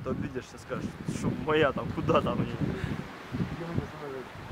ты обидишься, скажешь, что моя там, куда там. Я не знаю.